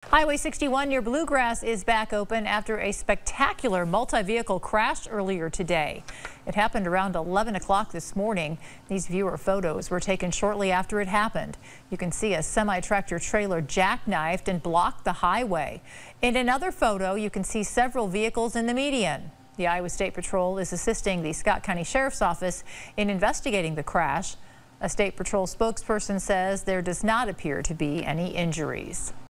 Highway 61 near Bluegrass is back open after a spectacular multi-vehicle crash earlier today. It happened around 11 o'clock this morning. These viewer photos were taken shortly after it happened. You can see a semi-tractor trailer jackknifed and blocked the highway. In another photo, you can see several vehicles in the median. The Iowa State Patrol is assisting the Scott County Sheriff's Office in investigating the crash. A State Patrol spokesperson says there does not appear to be any injuries.